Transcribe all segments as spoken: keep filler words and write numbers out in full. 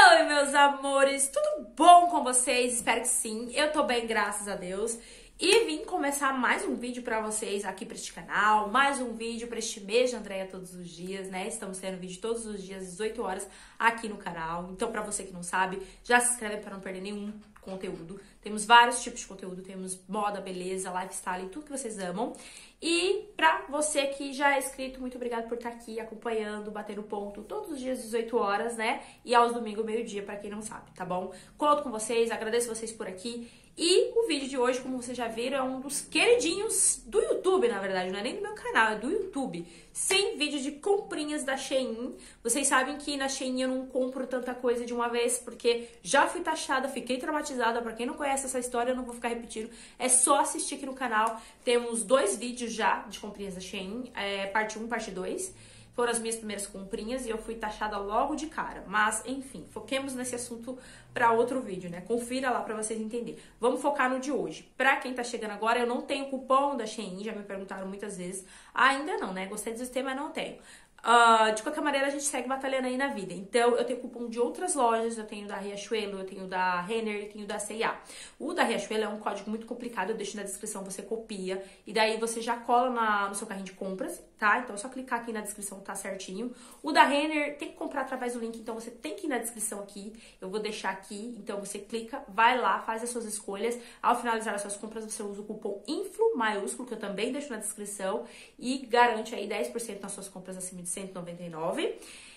Oi, meus amores, tudo bom com vocês? Espero que sim, eu tô bem, graças a Deus. E vim começar mais um vídeo pra vocês aqui pra este canal, mais um vídeo pra este mês de Andréia todos os dias, né? Estamos tendo vídeo todos os dias, às dezoito horas, aqui no canal. Então, pra você que não sabe, já se inscreve pra não perder nenhum conteúdo. Temos vários tipos de conteúdo, temos moda, beleza, lifestyle, tudo que vocês amam. E pra você que já é inscrito, muito obrigada por estar aqui acompanhando, batendo ponto todos os dias às dezoito horas, né? E aos domingos, meio-dia, pra quem não sabe, tá bom? Conto com vocês, agradeço vocês por aqui. E o vídeo de hoje, como vocês já viram, é um dos queridinhos do YouTube, na verdade, não é nem do meu canal, é do YouTube. Sem vídeo de comprinhas da Shein. Vocês sabem que na Shein eu não compro tanta coisa de uma vez, porque já fui taxada, fiquei traumatizada. Pra quem não conhece essa história, eu não vou ficar repetindo. É só assistir aqui no canal. Temos dois vídeos já de comprinhas da Shein, é, parte um, parte dois. Foram as minhas primeiras comprinhas e eu fui taxada logo de cara. Mas, enfim, foquemos nesse assunto para outro vídeo, né? Confira lá para vocês entenderem. Vamos focar no de hoje. Pra quem tá chegando agora, eu não tenho cupom da Shein, já me perguntaram muitas vezes. Ainda não, né? Gostei do sistema, mas não tenho. Uh, de qualquer maneira, a gente segue batalhando aí na vida. Então, eu tenho cupom de outras lojas. Eu tenho da Riachuelo, eu tenho da Renner, eu tenho da C e A. O da Riachuelo é um código muito complicado. Eu deixo na descrição, você copia. E daí, você já cola na, no seu carrinho de compras, tá? Então, é só clicar aqui na descrição, tá certinho. O da Renner, tem que comprar através do link. Então, você tem que ir na descrição aqui. Eu vou deixar aqui. Então, você clica, vai lá, faz as suas escolhas. Ao finalizar as suas compras, você usa o cupom INFLO, maiúsculo, que eu também deixo na descrição. E garante aí dez por cento nas suas compras acima de cento e noventa e nove.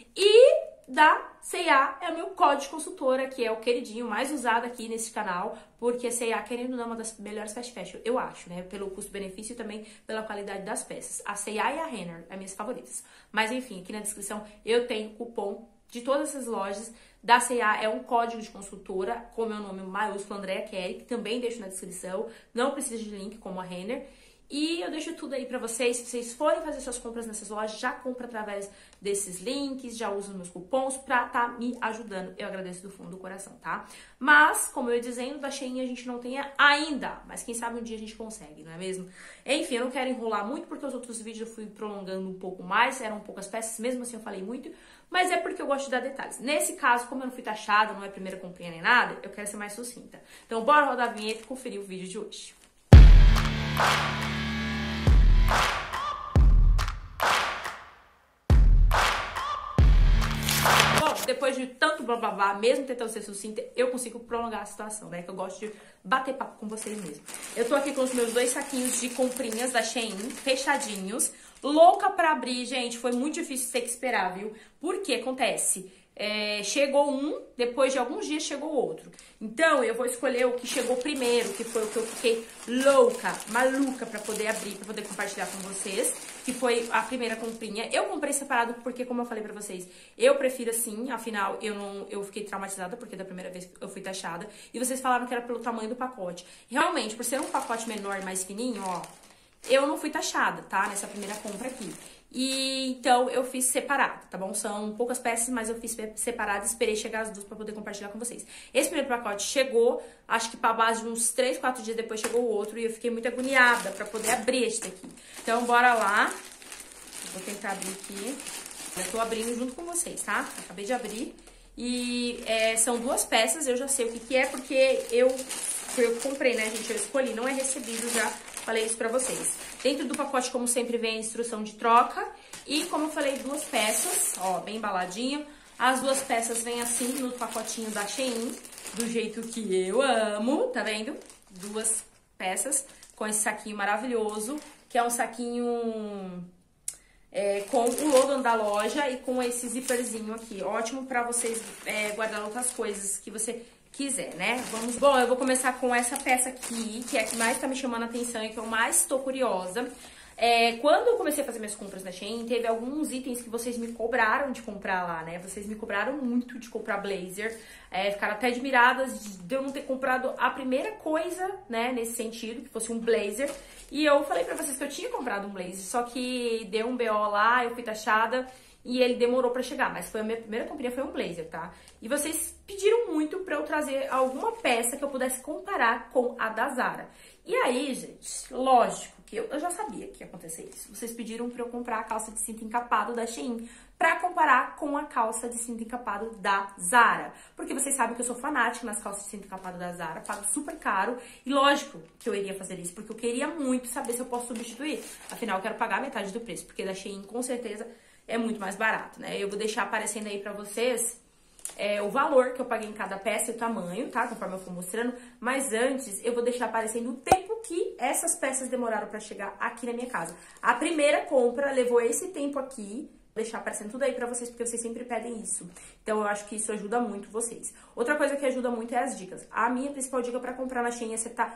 E da C e A é o meu código de consultora, que é o queridinho mais usado aqui nesse canal, porque a C e A, querendo ou não, é uma das melhores fast fashion, eu acho, né? Pelo custo-benefício e também pela qualidade das peças. A C e A e a Renner, as minhas favoritas. Mas enfim, aqui na descrição eu tenho cupom de todas essas lojas. Da C e A é um código de consultora, com o meu nome maiúsculo, Andréia Kelly, que também deixo na descrição. Não precisa de link como a Renner. E eu deixo tudo aí pra vocês. Se vocês forem fazer suas compras nessas lojas, já compra através desses links, já usa meus cupons pra tá me ajudando. Eu agradeço do fundo do coração, tá? Mas, como eu ia dizendo, da Shein a gente não tem ainda. Mas quem sabe um dia a gente consegue, não é mesmo? Enfim, eu não quero enrolar muito, porque os outros vídeos eu fui prolongando um pouco mais. Eram poucas peças, mesmo assim eu falei muito. Mas é porque eu gosto de dar detalhes. Nesse caso, como eu não fui taxada, não é a primeira comprinha nem nada, eu quero ser mais sucinta. Então, bora rodar a vinheta e conferir o vídeo de hoje. Depois de tanto blá blá blá, mesmo tentando ser sucinta, eu consigo prolongar a situação, né? Que eu gosto de bater papo com vocês mesmo. Eu tô aqui com os meus dois saquinhos de comprinhas da Shein, fechadinhos. Louca pra abrir, gente. Foi muito difícil ter que esperar, viu? Porque acontece... É, chegou um, depois de alguns dias chegou outro. Então eu vou escolher o que chegou primeiro, que foi o que eu fiquei louca, maluca pra poder abrir, pra poder compartilhar com vocês, que foi a primeira comprinha. Eu comprei separado porque, como eu falei pra vocês, eu prefiro assim, afinal eu não, eu fiquei traumatizada porque da primeira vez eu fui taxada. E vocês falaram que era pelo tamanho do pacote. Realmente, por ser um pacote menor e mais fininho, ó, eu não fui taxada, tá? Nessa primeira compra aqui. E então eu fiz separado, tá bom? São poucas peças, mas eu fiz separado e esperei chegar as duas pra poder compartilhar com vocês. Esse primeiro pacote chegou, acho que pra base de uns três, quatro dias depois chegou o outro e eu fiquei muito agoniada pra poder abrir este daqui. Então bora lá. Vou tentar abrir aqui. Já tô abrindo junto com vocês, tá? Acabei de abrir. E é, são duas peças, eu já sei o que que é, porque eu, eu comprei, né, gente? Eu escolhi, não é recebido, já falei isso pra vocês. Dentro do pacote, como sempre, vem a instrução de troca. E, como eu falei, duas peças, ó, bem embaladinho. As duas peças vêm assim no pacotinho da Shein, do jeito que eu amo, tá vendo? Duas peças com esse saquinho maravilhoso, que é um saquinho... É, com o logo da loja e com esse zíperzinho aqui. Ótimo pra vocês é, guardar outras coisas que você quiser, né? Vamos... Bom, eu vou começar com essa peça aqui, que é a que mais tá me chamando a atenção e que eu mais tô curiosa. É, quando eu comecei a fazer minhas compras na Shein, teve alguns itens que vocês me cobraram de comprar lá, né? Vocês me cobraram muito de comprar blazer. É, ficaram até admiradas de eu não ter comprado a primeira coisa, né? Nesse sentido, que fosse um blazer. E eu falei pra vocês que eu tinha comprado um blazer, só que deu um B O lá, eu fui taxada e ele demorou pra chegar. Mas foi a minha primeira comprinha, foi um blazer, tá? E vocês pediram muito pra eu trazer alguma peça que eu pudesse comparar com a da Zara. E aí, gente, lógico que eu, eu já sabia que ia acontecer isso. Vocês pediram pra eu comprar a calça de cinto encapado da Shein pra comparar com a calça de cinto encapado da Zara. Porque vocês sabem que eu sou fanática nas calças de cinto encapado da Zara, pago super caro. E lógico que eu iria fazer isso, porque eu queria muito saber se eu posso substituir. Afinal, eu quero pagar metade do preço, porque da Shein com certeza é muito mais barato, né? Eu vou deixar aparecendo aí pra vocês é, o valor que eu paguei em cada peça e o tamanho, tá? Conforme eu for mostrando. Mas antes, eu vou deixar aparecendo o tempo que essas peças demoraram pra chegar aqui na minha casa. A primeira compra levou esse tempo aqui. Vou deixar aparecendo tudo aí pra vocês, porque vocês sempre pedem isso. Então, eu acho que isso ajuda muito vocês. Outra coisa que ajuda muito é as dicas. A minha principal dica pra comprar na Shein é você tá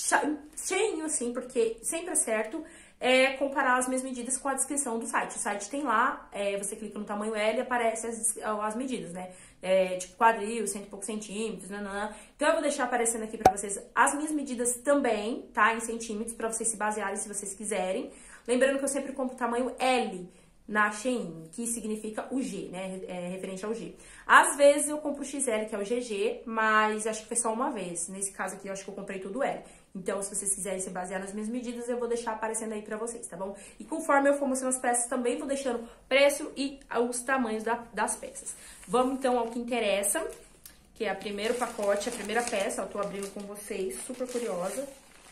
cheinho, assim, porque sempre é certo, é comparar as minhas medidas com a descrição do site. O site tem lá, é, você clica no tamanho L e aparece as, as medidas, né? É, tipo quadril, cento e poucos centímetros, nanana. Então, eu vou deixar aparecendo aqui pra vocês as minhas medidas também, tá? Em centímetros, pra vocês se basearem se vocês quiserem. Lembrando que eu sempre compro tamanho L na Shein, que significa o G, né, é referente ao G. Às vezes eu compro o X L, que é o G G, mas acho que foi só uma vez. Nesse caso aqui, eu acho que eu comprei tudo L. Então, se vocês quiserem se basear nas minhas medidas, eu vou deixar aparecendo aí pra vocês, tá bom? E conforme eu for mostrando as peças, também vou deixando preço e os tamanhos da, das peças. Vamos, então, ao que interessa, que é o primeiro pacote, a primeira peça. Eu tô abrindo com vocês, super curiosa.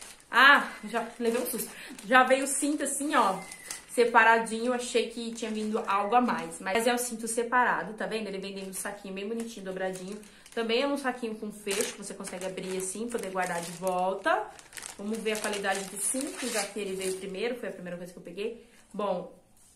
Ah, já levei um susto. Já veio o cinto assim, ó, separadinho, achei que tinha vindo algo a mais. Mas é o cinto separado, tá vendo? Ele vem dentro do saquinho bem bonitinho, dobradinho. Também é um saquinho com fecho, que você consegue abrir assim, poder guardar de volta. Vamos ver a qualidade do cinto, já que ele veio primeiro, foi a primeira coisa que eu peguei. Bom,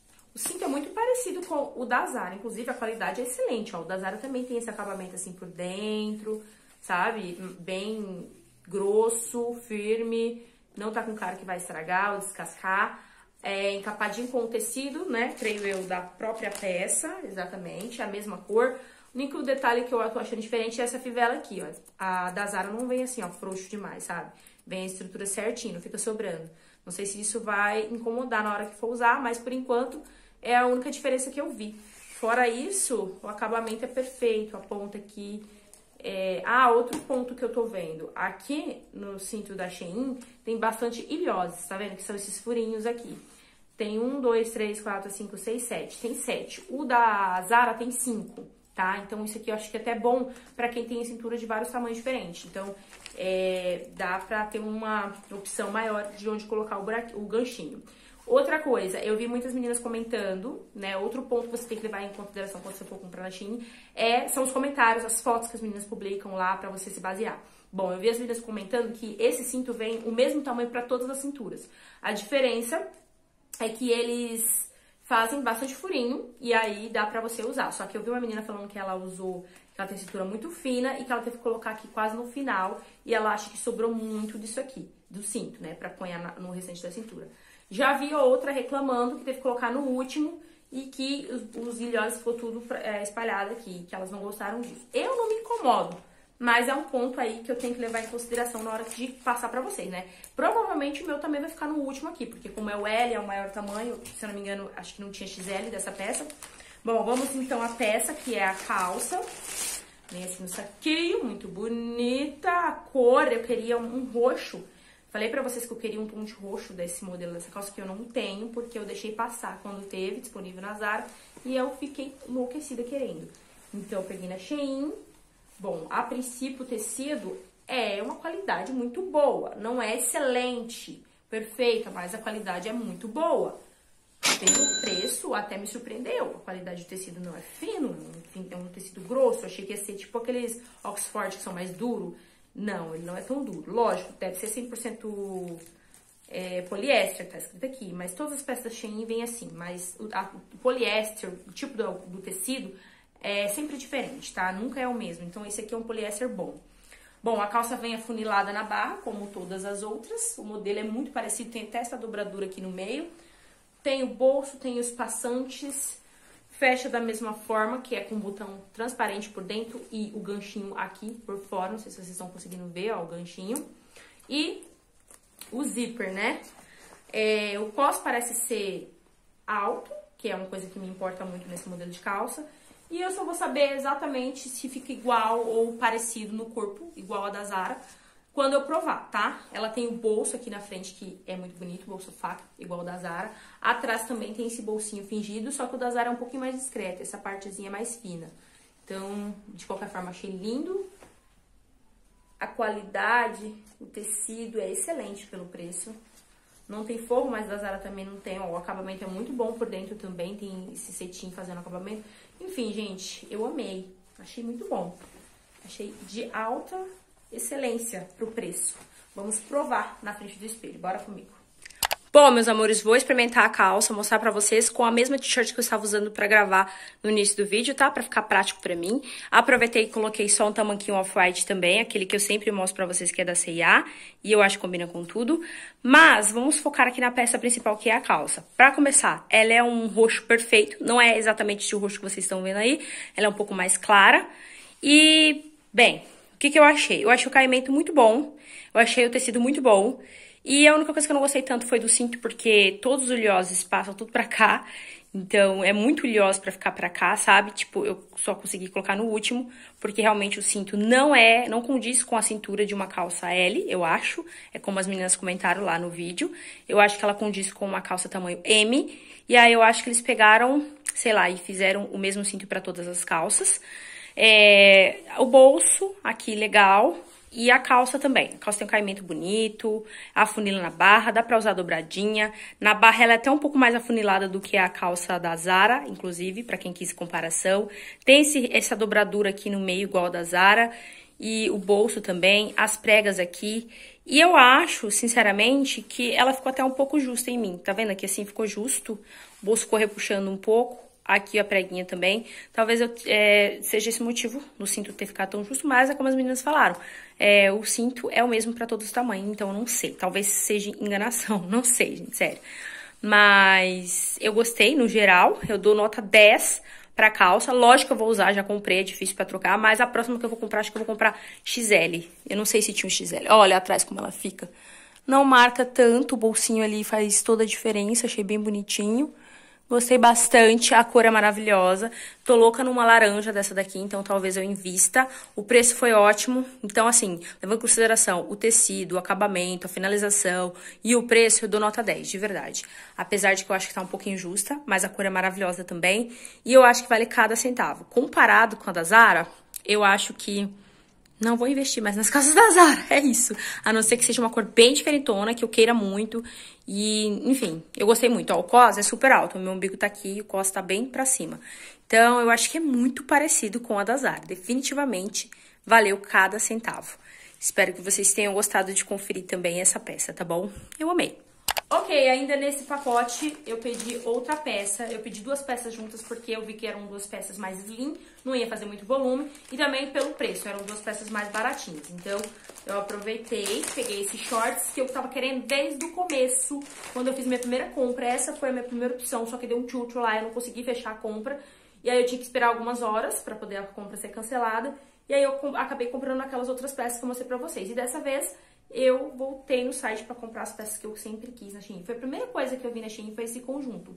o cinto é muito parecido com o da Zara, inclusive a qualidade é excelente, ó. O da Zara também tem esse acabamento assim por dentro, sabe? Bem grosso, firme, não tá com cara que vai estragar ou descascar. É encapadinho com o tecido, né? Creio eu, da própria peça, exatamente, a mesma cor. O único detalhe que eu tô achando diferente é essa fivela aqui, ó. A da Zara não vem assim, ó, frouxo demais, sabe? Vem a estrutura certinha, não fica sobrando. Não sei se isso vai incomodar na hora que for usar, mas por enquanto é a única diferença que eu vi. Fora isso, o acabamento é perfeito, a ponta aqui. É... Ah, outro ponto que eu tô vendo. Aqui no cinto da Shein tem bastante ilhoses, tá vendo? Que são esses furinhos aqui. Tem um, dois, três, quatro, cinco, seis, sete. Tem sete. O da Zara tem cinco, tá? Então isso aqui eu acho que é até bom pra quem tem cintura de vários tamanhos diferentes. Então é... dá pra ter uma opção maior de onde colocar o, buraco, o ganchinho. Outra coisa, eu vi muitas meninas comentando, né? Outro ponto que você tem que levar em consideração quando você for comprar na Shein é, são os comentários, as fotos que as meninas publicam lá pra você se basear. Bom, eu vi as meninas comentando que esse cinto vem o mesmo tamanho pra todas as cinturas. A diferença é que eles fazem bastante furinho e aí dá pra você usar. Só que eu vi uma menina falando que ela usou, que ela tem cintura muito fina e que ela teve que colocar aqui quase no final e ela acha que sobrou muito disso aqui, do cinto, né? Pra pôr no restante da cintura. Já vi outra reclamando que teve que colocar no último e que os, os ilhós ficou tudo é, espalhado aqui, que elas não gostaram disso. Eu não me incomodo, mas é um ponto aí que eu tenho que levar em consideração na hora de passar pra vocês, né? Provavelmente o meu também vai ficar no último aqui, porque como é o L, é o maior tamanho, se eu não me engano, acho que não tinha X L dessa peça. Bom, vamos então à peça, que é a calça. Vem assim no saquinho, muito bonita. A cor, eu queria um, um roxo. Falei pra vocês que eu queria um tom de roxo desse modelo dessa calça, que eu não tenho, porque eu deixei passar quando teve, disponível na Zara, e eu fiquei enlouquecida querendo. Então, eu peguei na Shein. Bom, a princípio, o tecido é uma qualidade muito boa. Não é excelente, perfeita, mas a qualidade é muito boa. Pelo preço, até me surpreendeu. A qualidade do tecido não é fino, enfim, é um tecido grosso. Eu achei que ia ser tipo aqueles Oxford que são mais duros. Não, ele não é tão duro. Lógico, deve ser cem por cento é, poliéster, tá escrito aqui. Mas todas as peças da Shein vêm assim. Mas o, a, o poliéster, o tipo do, do tecido, é sempre diferente, tá? Nunca é o mesmo. Então, esse aqui é um poliéster bom. Bom, a calça vem afunilada na barra, como todas as outras. O modelo é muito parecido, tem até essa dobradura aqui no meio. Tem o bolso, tem os passantes. Fecha da mesma forma, que é com o botão transparente por dentro e o ganchinho aqui por fora. Não sei se vocês estão conseguindo ver, ó, o ganchinho. E o zíper, né? É, o cos parece ser alto, que é uma coisa que me importa muito nesse modelo de calça. E eu só vou saber exatamente se fica igual ou parecido no corpo, igual a da Zara, quando eu provar, tá? Ela tem o bolso aqui na frente, que é muito bonito, bolso faca, igual o da Zara. Atrás também tem esse bolsinho fingido, só que o da Zara é um pouquinho mais discreto, essa partezinha é mais fina. Então, de qualquer forma, achei lindo. A qualidade, o tecido é excelente pelo preço. Não tem forro, mas da Zara também não tem. Ó, o acabamento é muito bom por dentro também, tem esse cetim fazendo acabamento. Enfim, gente, eu amei. Achei muito bom. Achei de alta excelência pro preço. Vamos provar na frente do espelho. Bora comigo. Bom, meus amores, vou experimentar a calça, mostrar pra vocês com a mesma t-shirt que eu estava usando pra gravar no início do vídeo, tá? Pra ficar prático pra mim. Aproveitei e coloquei só um tamanquinho off-white também, aquele que eu sempre mostro pra vocês que é da C e A, e eu acho que combina com tudo. Mas vamos focar aqui na peça principal, que é a calça. Pra começar, ela é um roxo perfeito, não é exatamente o roxo que vocês estão vendo aí, ela é um pouco mais clara. E, bem, o que que eu achei? Eu achei o caimento muito bom, eu achei o tecido muito bom. E a única coisa que eu não gostei tanto foi do cinto, porque todos os olhoses passam tudo pra cá. Então, é muito olhoso pra ficar pra cá, sabe? Tipo, eu só consegui colocar no último, porque realmente o cinto não é, não condiz com a cintura de uma calça L, eu acho. É como as meninas comentaram lá no vídeo. Eu acho que ela condiz com uma calça tamanho M. E aí, eu acho que eles pegaram, sei lá, e fizeram o mesmo cinto pra todas as calças. É, o bolso, aqui, legal. E a calça também. A calça tem um caimento bonito, afunila na barra, dá pra usar dobradinha. Na barra ela é até um pouco mais afunilada do que a calça da Zara, inclusive, pra quem quis comparação. Tem esse, essa dobradura aqui no meio, igual a da Zara. E o bolso também, as pregas aqui. E eu acho, sinceramente, que ela ficou até um pouco justa em mim. Tá vendo? Aqui assim ficou justo. O bolso ficou repuxando um pouco. Aqui a preguinha também. Talvez eu, é, seja esse motivo do cinto ter ficado tão justo, mas é como as meninas falaram. É, o cinto é o mesmo pra todos os tamanhos, então eu não sei. Talvez seja enganação, não sei, gente, sério. Mas eu gostei, no geral. Eu dou nota dez pra calça. Lógico que eu vou usar, já comprei, é difícil pra trocar. Mas a próxima que eu vou comprar, acho que eu vou comprar X L. Eu não sei se tinha um X L. Olha atrás como ela fica. Não marca tanto, o bolsinho ali faz toda a diferença. Achei bem bonitinho. Gostei bastante, a cor é maravilhosa. Tô louca numa laranja dessa daqui, então talvez eu invista. O preço foi ótimo. Então, assim, levando em consideração o tecido, o acabamento, a finalização e o preço, eu dou nota dez, de verdade. Apesar de que eu acho que tá um pouquinho justa, mas a cor é maravilhosa também. E eu acho que vale cada centavo. Comparado com a da Zara, eu acho que não vou investir mais nas calças da Zara, é isso. A não ser que seja uma cor bem diferentona, que eu queira muito. E, enfim, eu gostei muito. Ó, o cos é super alto, o meu umbigo tá aqui, o cos tá bem pra cima. Então, eu acho que é muito parecido com a da Zara. Definitivamente, valeu cada centavo. Espero que vocês tenham gostado de conferir também essa peça, tá bom? Eu amei. Ok, ainda nesse pacote eu pedi outra peça, eu pedi duas peças juntas porque eu vi que eram duas peças mais slim, não ia fazer muito volume, e também pelo preço, eram duas peças mais baratinhas. Então, eu aproveitei, peguei esses shorts que eu tava querendo desde o começo, quando eu fiz minha primeira compra. Essa foi a minha primeira opção, só que deu um tchutchu lá, eu não consegui fechar a compra, e aí eu tinha que esperar algumas horas pra poder a compra ser cancelada, e aí eu acabei comprando aquelas outras peças que eu mostrei pra vocês. E dessa vez eu voltei no site pra comprar as peças que eu sempre quis na Shein. Foi a primeira coisa que eu vi na Shein, foi esse conjunto.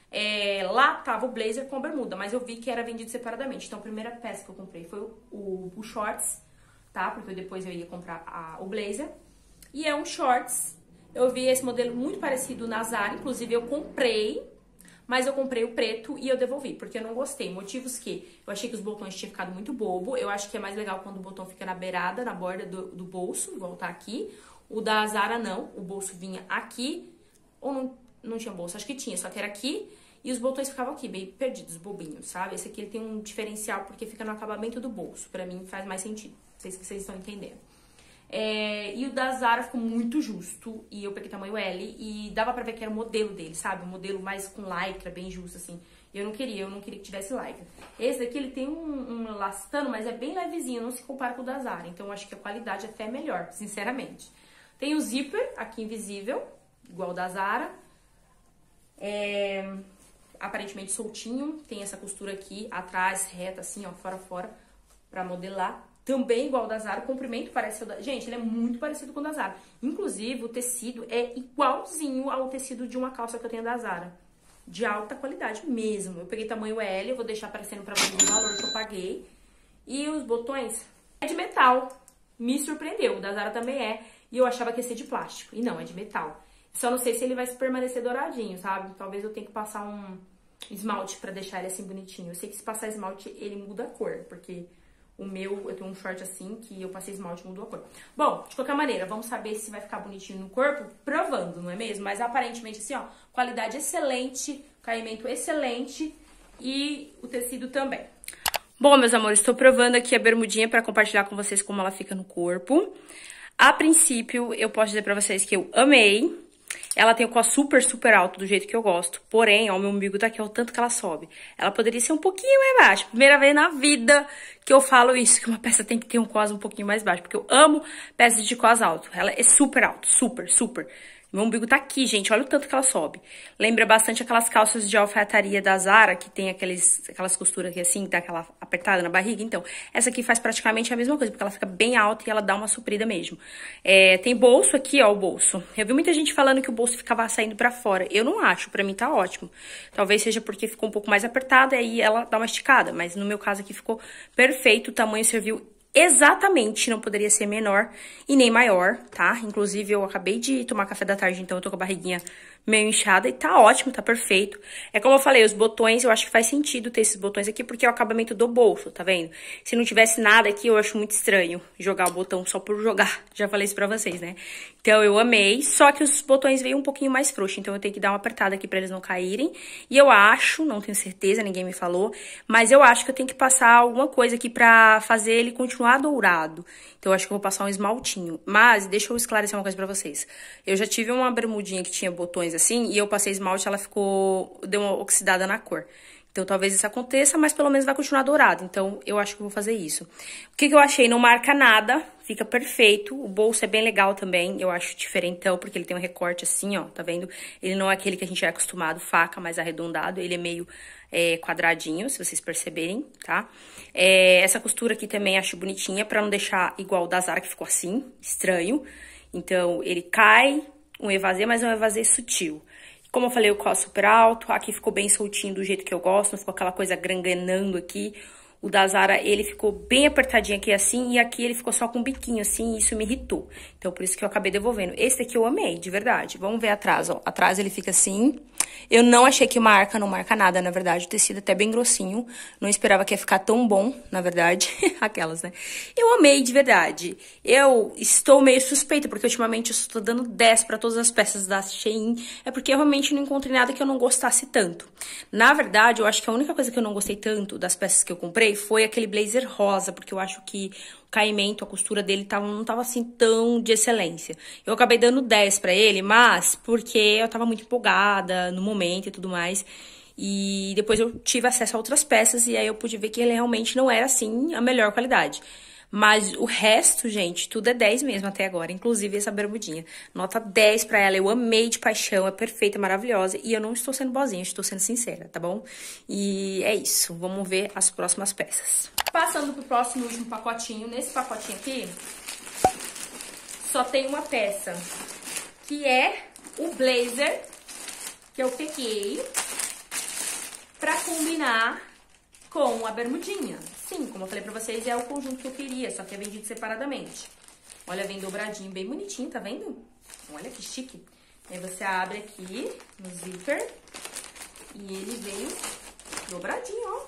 É, lá tava o blazer com a bermuda, mas eu vi que era vendido separadamente. Então a primeira peça que eu comprei foi o, o, o shorts, tá? Porque depois eu ia comprar a, o blazer. E é um shorts. Eu vi esse modelo muito parecido na Zara, inclusive eu comprei, mas eu comprei o preto e eu devolvi, porque eu não gostei. Motivos que eu achei que os botões tinham ficado muito bobo. Eu acho que é mais legal quando o botão fica na beirada, na borda do, do bolso, igual tá aqui. O da Zara não, o bolso vinha aqui, ou não, não tinha bolso, acho que tinha, só que era aqui. E os botões ficavam aqui, bem perdidos, bobinhos, sabe? Esse aqui ele tem um diferencial porque fica no acabamento do bolso. Pra mim faz mais sentido, não sei se vocês estão entendendo. É, e o da Zara ficou muito justo, e eu peguei tamanho L, e dava pra ver que era o modelo dele, sabe? Um modelo mais com lycra, bem justo, assim. Eu não queria, eu não queria que tivesse lycra. Esse daqui, ele tem um, um elastano, mas é bem levezinho, não se compara com o da Zara. Então, eu acho que a qualidade até é melhor, sinceramente. Tem o zíper, aqui invisível, igual o da Zara. É, aparentemente soltinho, tem essa costura aqui, atrás, reta, assim, ó, fora, fora, pra modelar. Também igual o da Zara, o comprimento parece o da... Gente, ele é muito parecido com o da Zara. Inclusive, o tecido é igualzinho ao tecido de uma calça que eu tenho da Zara. De alta qualidade mesmo. Eu peguei tamanho L, eu vou deixar aparecendo pra vocês o valor que eu paguei. E os botões é de metal. me surpreendeu. O da Zara também é. E eu achava que ia ser de plástico. E não, é de metal. Só não sei se ele vai permanecer douradinho, sabe? Talvez eu tenha que passar um esmalte pra deixar ele assim bonitinho. Eu sei que se passar esmalte, ele muda a cor. Porque o meu, eu tenho um short assim, que eu passei esmalte e mudou a cor. Bom, de qualquer maneira, vamos saber se vai ficar bonitinho no corpo provando, não é mesmo? Mas aparentemente assim, ó, qualidade excelente, caimento excelente e o tecido também. Bom, meus amores, estou provando aqui a bermudinha pra compartilhar com vocês como ela fica no corpo. A princípio, eu posso dizer pra vocês que eu amei. Ela tem o cós super, super alto, do jeito que eu gosto. Porém, ó, o meu umbigo tá aqui, ó, o tanto que ela sobe. Ela poderia ser um pouquinho mais baixa. Primeira vez na vida que eu falo isso, que uma peça tem que ter um cós um pouquinho mais baixo. Porque eu amo peças de cós alto. Ela é super alto, super, super. Meu umbigo tá aqui, gente. Olha o tanto que ela sobe. Lembra bastante aquelas calças de alfaiataria da Zara, que tem aqueles, aquelas costuras aqui assim, que dá aquela apertada na barriga. Então, essa aqui faz praticamente a mesma coisa, porque ela fica bem alta e ela dá uma suprida mesmo. É, tem bolso aqui, ó, o bolso. Eu vi muita gente falando que o bolso ficava saindo pra fora. Eu não acho, pra mim tá ótimo. Talvez seja porque ficou um pouco mais apertada e aí ela dá uma esticada. Mas no meu caso aqui ficou perfeito, o tamanho serviu exatamente, não poderia ser menor e nem maior, tá? Inclusive, eu acabei de tomar café da tarde, então eu tô com a barriguinha meio inchada e tá ótimo, tá perfeito. É como eu falei, os botões, eu acho que faz sentido ter esses botões aqui, porque é o acabamento do bolso, tá vendo? Se não tivesse nada aqui, eu acho muito estranho jogar o botão só por jogar. Já falei isso pra vocês, né? Então, eu amei, só que os botões veio um pouquinho mais frouxo, então eu tenho que dar uma apertada aqui pra eles não caírem. E eu acho, não tenho certeza, ninguém me falou, mas eu acho que eu tenho que passar alguma coisa aqui pra fazer ele continuar dourado. Então, eu acho que eu vou passar um esmaltinho. Mas, deixa eu esclarecer uma coisa pra vocês. Eu já tive uma bermudinha que tinha botões assim, e eu passei esmalte, ela ficou, deu uma oxidada na cor. Então, talvez isso aconteça, mas pelo menos vai continuar dourado. Então, eu acho que eu vou fazer isso. O que, que eu achei? Não marca nada, fica perfeito. O bolso é bem legal também, eu acho diferentão, porque ele tem um recorte assim, ó, tá vendo? Ele não é aquele que a gente é acostumado, faca, mais arredondado. Ele é meio é, quadradinho, se vocês perceberem, tá? É, essa costura aqui também acho bonitinha, pra não deixar igual o da Zara, que ficou assim, estranho. Então, ele cai, um evasê, mas é um evasê sutil. Como eu falei, o cós super alto, aqui ficou bem soltinho do jeito que eu gosto, não ficou aquela coisa granganando aqui. O da Zara, ele ficou bem apertadinho aqui assim, e aqui ele ficou só com um biquinho assim, e isso me irritou. Então, por isso que eu acabei devolvendo. Esse aqui eu amei, de verdade. Vamos ver atrás, ó. Atrás ele fica assim. Eu não achei que marca, não marca nada, na verdade. O tecido até bem grossinho. Não esperava que ia ficar tão bom, na verdade. Aquelas, né? Eu amei, de verdade. Eu estou meio suspeita, porque ultimamente eu estou dando dez pra todas as peças da Shein. É porque eu realmente não encontrei nada que eu não gostasse tanto. Na verdade, eu acho que a única coisa que eu não gostei tanto das peças que eu comprei foi aquele blazer rosa, porque eu acho que o caimento, a costura dele tava, não tava assim tão de excelência. Eu acabei dando dez pra ele, mas porque eu tava muito empolgada no momento e tudo mais. E depois eu tive acesso a outras peças e aí eu pude ver que ele realmente não era assim a melhor qualidade. Mas o resto, gente, tudo é dez mesmo até agora, inclusive essa bermudinha. Nota dez pra ela, eu amei de paixão, é perfeita, maravilhosa. E eu não estou sendo boazinha, estou sendo sincera, tá bom? E é isso, vamos ver as próximas peças. Passando pro próximo último pacotinho, nesse pacotinho aqui, só tem uma peça, que é o blazer, que eu peguei pra combinar com a bermudinha. Sim, como eu falei pra vocês, é o conjunto que eu queria, só que é vendido separadamente. Olha, vem dobradinho, bem bonitinho, tá vendo? Olha que chique. Aí você abre aqui no zíper e ele veio dobradinho, ó.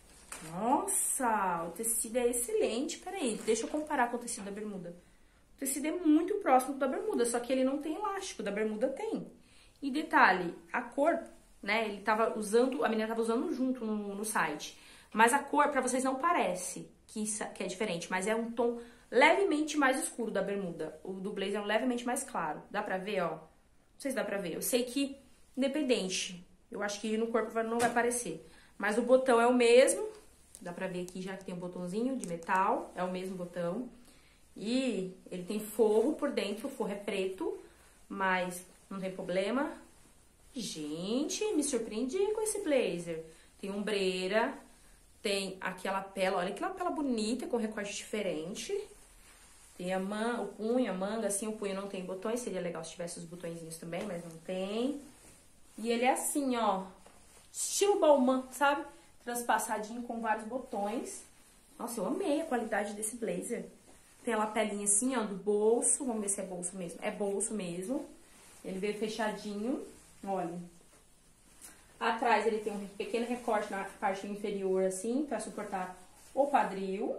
Nossa, o tecido é excelente. Peraí, deixa eu comparar com o tecido da bermuda. O tecido é muito próximo da bermuda, só que ele não tem elástico, da bermuda tem. E detalhe, a cor, né, ele tava usando, a menina tava usando junto no, no site. Mas a cor, pra vocês, não parece que, isso, que é diferente, mas é um tom levemente mais escuro da bermuda. O do blazer é um levemente mais claro. Dá pra ver, ó? Não sei se dá pra ver. Eu sei que, independente, eu acho que no corpo não vai aparecer. Mas o botão é o mesmo. Dá pra ver aqui já que tem um botãozinho de metal. É o mesmo botão. E ele tem forro por dentro. O forro é preto, mas não tem problema. Gente, me surpreendi com esse blazer. Tem ombreira. Tem aqui a lapela, olha que lapela bonita, com recorte diferente. Tem a man, o punho, a manga, assim, o punho não tem botões, seria legal se tivesse os botõezinhos também, mas não tem. E ele é assim, ó, estilo Balmain, sabe? Transpassadinho com vários botões. Nossa, eu amei a qualidade desse blazer. Tem a lapelinha assim, ó, do bolso. Vamos ver se é bolso mesmo. É bolso mesmo. Ele veio fechadinho, olha. Atrás ele tem um pequeno recorte na parte inferior, assim, pra suportar o quadril.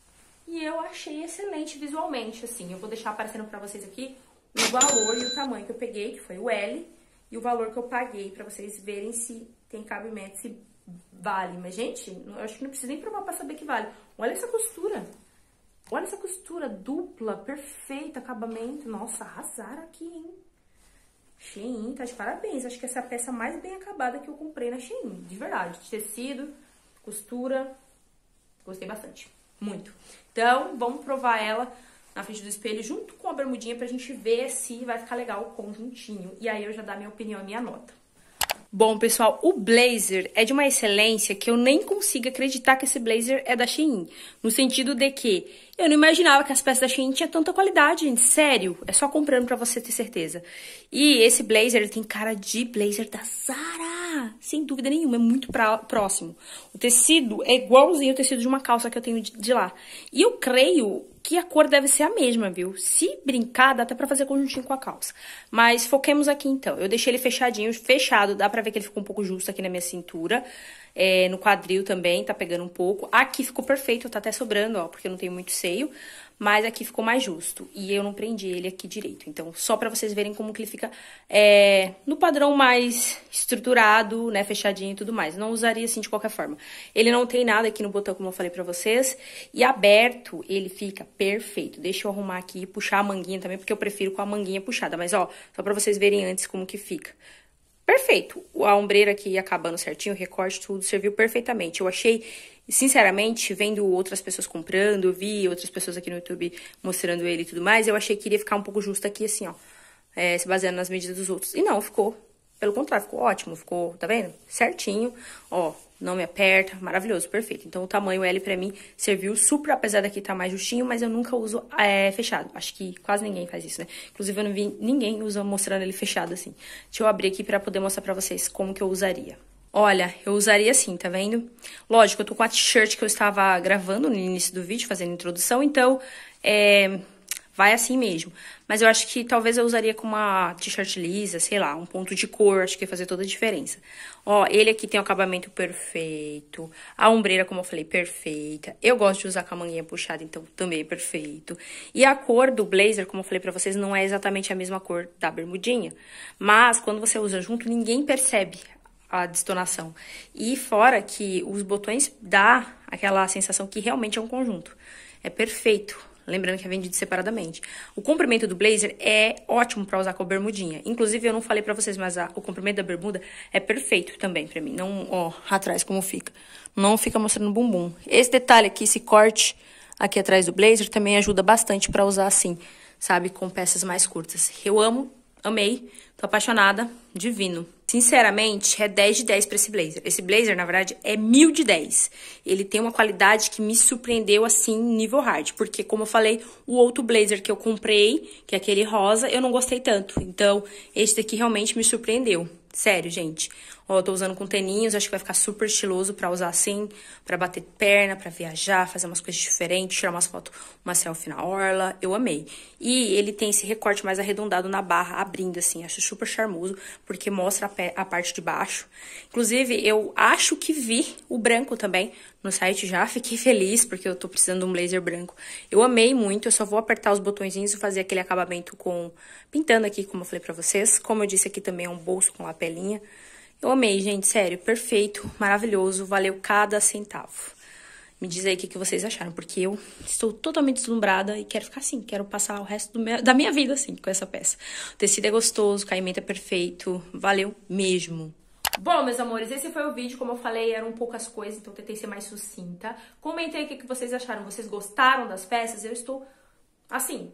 E eu achei excelente visualmente, assim. Eu vou deixar aparecendo pra vocês aqui o valor e o tamanho que eu peguei, que foi o L. E o valor que eu paguei, pra vocês verem se tem cabimento, se vale. Mas, gente, eu acho que não precisa nem provar pra saber que vale. Olha essa costura. Olha essa costura dupla, perfeita, acabamento. Nossa, arrasaram aqui, hein? Shein, tá de parabéns. Acho que essa é a peça mais bem acabada que eu comprei na Shein. De verdade. Tecido, costura. Gostei bastante. Muito. Então, vamos provar ela na frente do espelho junto com a bermudinha pra gente ver se vai ficar legal o conjuntinho. E aí eu já dar minha opinião e minha nota. Bom, pessoal, o blazer é de uma excelência que eu nem consigo acreditar que esse blazer é da Shein. No sentido de que eu não imaginava que as peças da Shein tinham tanta qualidade, gente. Sério, é só comprando pra você ter certeza. E esse blazer, ele tem cara de blazer da Zara. Sem dúvida nenhuma, é muito pra, próximo. O tecido é igualzinho o tecido de uma calça que eu tenho de, de lá. E eu creio que a cor deve ser a mesma, viu? Se brincar, dá até pra fazer conjuntinho com a calça. Mas foquemos aqui, então. Eu deixei ele fechadinho, fechado. Dá pra ver que ele ficou um pouco justo aqui na minha cintura. É, no quadril também, tá pegando um pouco. Aqui ficou perfeito, tá até sobrando, ó, porque eu não tenho muito seio. Mas aqui ficou mais justo. E eu não prendi ele aqui direito. Então, só pra vocês verem como que ele fica é, no padrão mais estruturado, né, fechadinho e tudo mais. Não usaria assim de qualquer forma. Ele não tem nada aqui no botão, como eu falei pra vocês. E aberto, ele fica perfeito. Deixa eu arrumar aqui e puxar a manguinha também, porque eu prefiro com a manguinha puxada. Mas, ó, só pra vocês verem antes como que fica. Perfeito. A ombreira aqui acabando certinho, o recorte, tudo serviu perfeitamente. Eu achei, sinceramente, vendo outras pessoas comprando, eu vi outras pessoas aqui no YouTube mostrando ele e tudo mais, eu achei que iria ficar um pouco justo aqui, assim, ó, é, se baseando nas medidas dos outros. E não, ficou. Pelo contrário, ficou ótimo, ficou, tá vendo? Certinho, ó, não me aperta, maravilhoso, perfeito. Então, o tamanho L pra mim serviu super, apesar daqui tá mais justinho, mas eu nunca uso é, fechado. Acho que quase ninguém faz isso, né? Inclusive, eu não vi ninguém usando, mostrando ele fechado assim. Deixa eu abrir aqui pra poder mostrar pra vocês como que eu usaria. Olha, eu usaria assim, tá vendo? Lógico, eu tô com a t-shirt que eu estava gravando no início do vídeo, fazendo a introdução, então, é... vai assim mesmo. Mas eu acho que talvez eu usaria com uma t-shirt lisa, sei lá, um ponto de cor, acho que ia fazer toda a diferença. Ó, ele aqui tem o acabamento perfeito, a ombreira, como eu falei, perfeita. Eu gosto de usar com a manguinha puxada, então também é perfeito. E a cor do blazer, como eu falei pra vocês, não é exatamente a mesma cor da bermudinha. Mas, quando você usa junto, ninguém percebe a destonação. E fora que os botões dá aquela sensação que realmente é um conjunto. É perfeito. Lembrando que é vendido separadamente. O comprimento do blazer é ótimo pra usar com a bermudinha. Inclusive, eu não falei pra vocês, mas a, o comprimento da bermuda é perfeito também pra mim. Não, ó, atrás como fica. Não fica mostrando o bumbum. Esse detalhe aqui, esse corte aqui atrás do blazer, também ajuda bastante pra usar assim, sabe? Com peças mais curtas. Eu amo, amei, tô apaixonada, divino. Sinceramente, é dez de dez pra esse blazer. Esse blazer, na verdade, é mil de dez. Ele tem uma qualidade que me surpreendeu, assim, nível hard. Porque, como eu falei, o outro blazer que eu comprei, que é aquele rosa, eu não gostei tanto. Então, esse daqui realmente me surpreendeu. Sério, gente. Ó, eu tô usando com teninhos, acho que vai ficar super estiloso pra usar assim, pra bater perna, pra viajar, fazer umas coisas diferentes, tirar umas fotos, uma selfie na orla. Eu amei. E ele tem esse recorte mais arredondado na barra, abrindo assim, acho super charmoso, porque mostra a, pé, a parte de baixo. Inclusive, eu acho que vi o branco também no site já, fiquei feliz, porque eu tô precisando de um blazer branco. Eu amei muito, eu só vou apertar os botõezinhos e fazer aquele acabamento com... pintando aqui, como eu falei pra vocês. Como eu disse, aqui também é um bolso com lapelinha. Eu amei, gente, sério, perfeito, maravilhoso, valeu cada centavo. Me diz aí o que, que vocês acharam, porque eu estou totalmente deslumbrada e quero ficar assim, quero passar o resto do meu, da minha vida assim, com essa peça. O tecido é gostoso, o caimento é perfeito, valeu mesmo. Bom, meus amores, esse foi o vídeo, como eu falei, eram poucas coisas, então eu tentei ser mais sucinta. Comentei o que, que vocês acharam, vocês gostaram das peças? Eu estou, assim,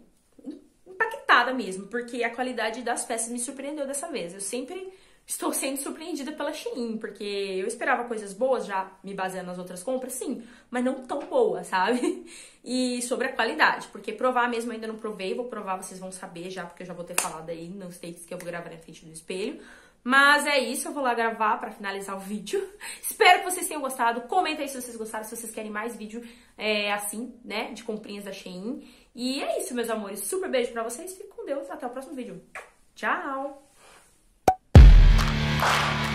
impactada mesmo, porque a qualidade das peças me surpreendeu dessa vez. Eu sempre... estou sendo surpreendida pela Shein, porque eu esperava coisas boas, já me baseando nas outras compras, sim, mas não tão boas, sabe? E sobre a qualidade, porque provar mesmo eu ainda não provei, vou provar, vocês vão saber já, porque eu já vou ter falado aí nos takes que eu vou gravar na frente do espelho. Mas é isso, eu vou lá gravar pra finalizar o vídeo. Espero que vocês tenham gostado. Comenta aí se vocês gostaram, se vocês querem mais vídeo é, assim, né, de comprinhas da Shein. E é isso, meus amores. Super beijo pra vocês. Fiquem com Deus. Até o próximo vídeo. Tchau!